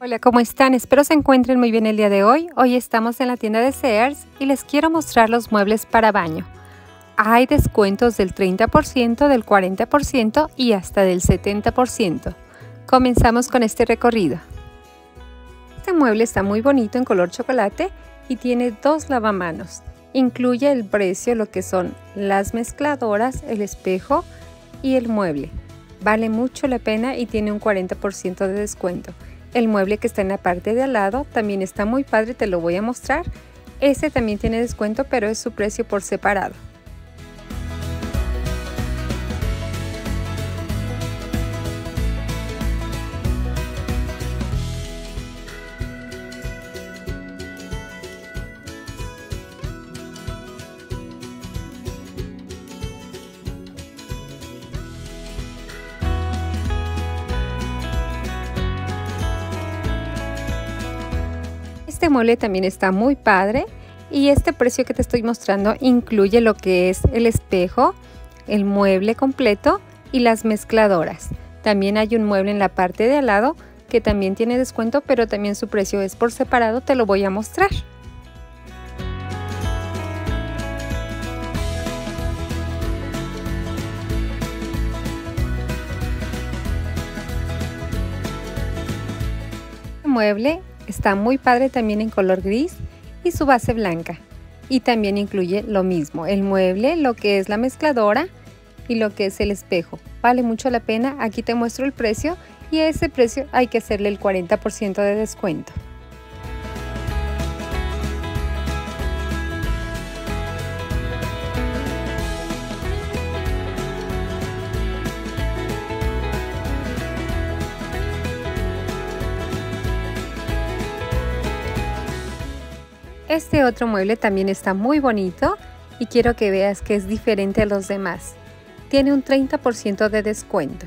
Hola, ¿cómo están? Espero se encuentren muy bien el día de hoy. Hoy estamos en la tienda de Sears y les quiero mostrar los muebles para baño. Hay descuentos del 30%, del 40% y hasta del 70%. Comenzamos con este recorrido. Este mueble está muy bonito en color chocolate y tiene dos lavamanos. Incluye el precio, lo que son las mezcladoras, el espejo y el mueble. Vale mucho la pena y tiene un 40% de descuento. El mueble que está en la parte de al lado también está muy padre, te lo voy a mostrar. Este también tiene descuento, pero es su precio por separado. Este mueble también está muy padre y este precio que te estoy mostrando incluye lo que es el espejo, el mueble completo y las mezcladoras. También hay un mueble en la parte de al lado que también tiene descuento, pero también su precio es por separado, te lo voy a mostrar. El mueble está muy padre también en color gris y su base blanca. Y también incluye lo mismo, el mueble, lo que es la mezcladora y lo que es el espejo. Vale mucho la pena, aquí te muestro el precio y a ese precio hay que hacerle el 40% de descuento. Este otro mueble también está muy bonito y quiero que veas que es diferente a los demás. Tiene un 30% de descuento.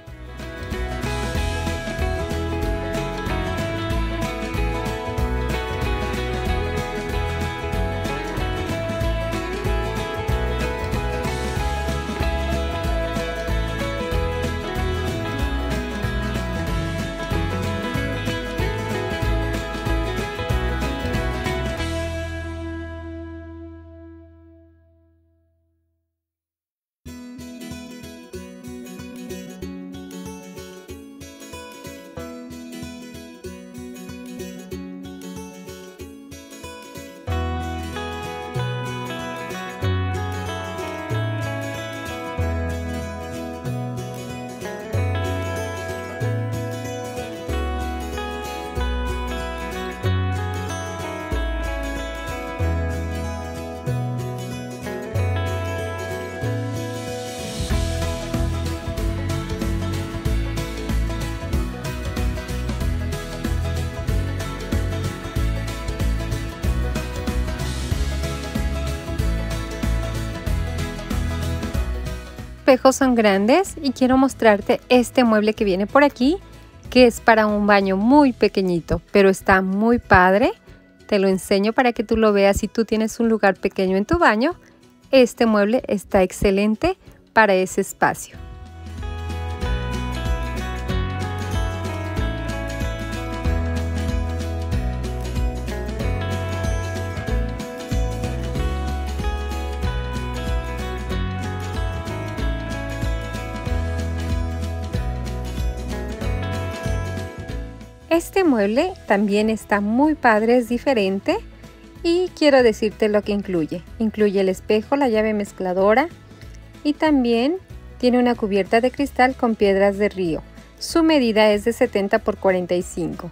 Espejos son grandes y quiero mostrarte este mueble que viene por aquí, que es para un baño muy pequeñito, pero está muy padre. Te lo enseño para que tú lo veas. Si tú tienes un lugar pequeño en tu baño, este mueble está excelente para ese espacio. Este mueble también está muy padre, es diferente y quiero decirte lo que incluye. Incluye el espejo, la llave mezcladora y también tiene una cubierta de cristal con piedras de río. Su medida es de 70 por 45.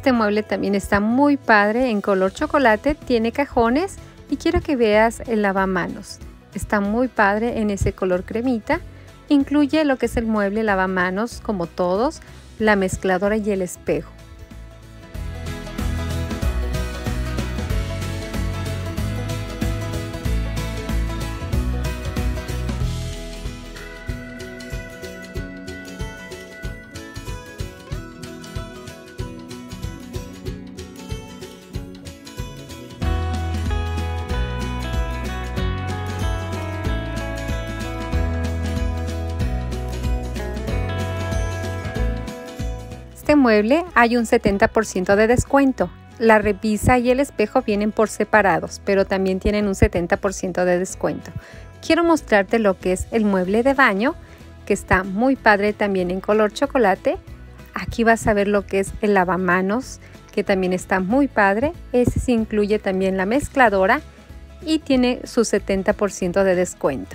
Este mueble también está muy padre en color chocolate, tiene cajones y quiero que veas el lavamanos. Está muy padre en ese color cremita. Incluye lo que es el mueble lavamanos como todos, la mezcladora y el espejo. Este mueble hay un 70% de descuento. La repisa y el espejo vienen por separados, pero también tienen un 70% de descuento. Quiero mostrarte lo que es el mueble de baño, que está muy padre también en color chocolate. Aquí vas a ver lo que es el lavamanos, que también está muy padre. Ese sí incluye también la mezcladora y tiene su 70% de descuento.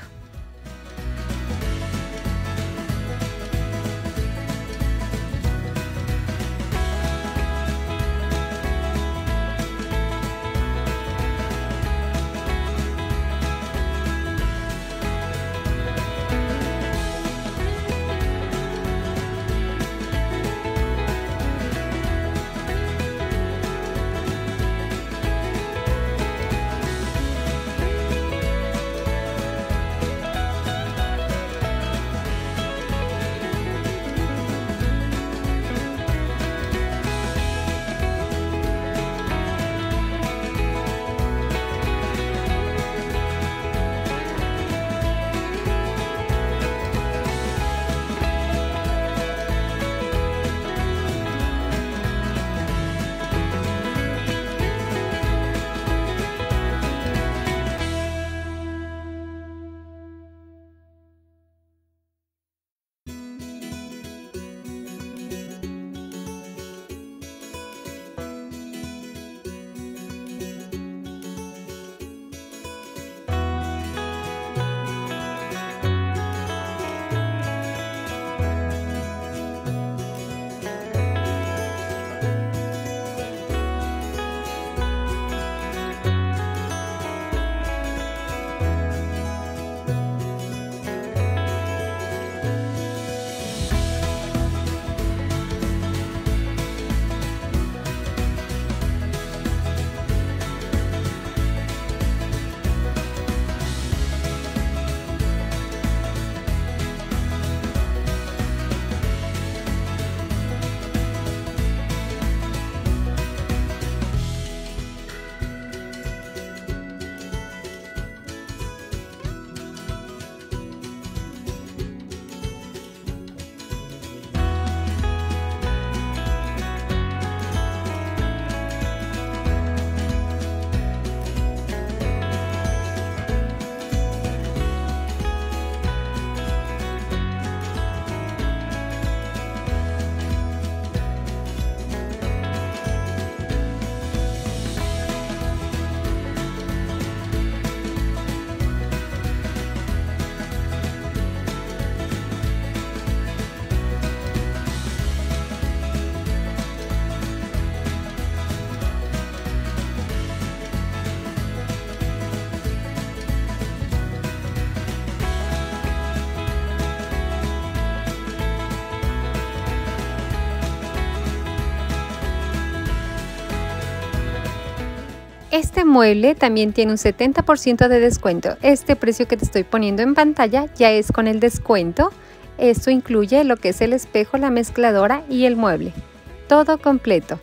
Este mueble también tiene un 70% de descuento. Este precio que te estoy poniendo en pantalla ya es con el descuento. Esto incluye lo que es el espejo, la mezcladora y el mueble. Todo completo.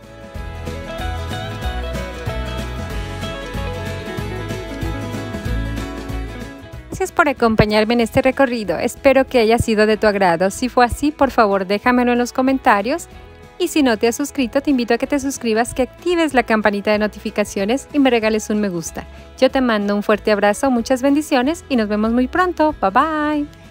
Gracias por acompañarme en este recorrido. Espero que haya sido de tu agrado. Si fue así, por favor déjamelo en los comentarios. Y si no te has suscrito, te invito a que te suscribas, que actives la campanita de notificaciones y me regales un me gusta. Yo te mando un fuerte abrazo, muchas bendiciones y nos vemos muy pronto. Bye bye.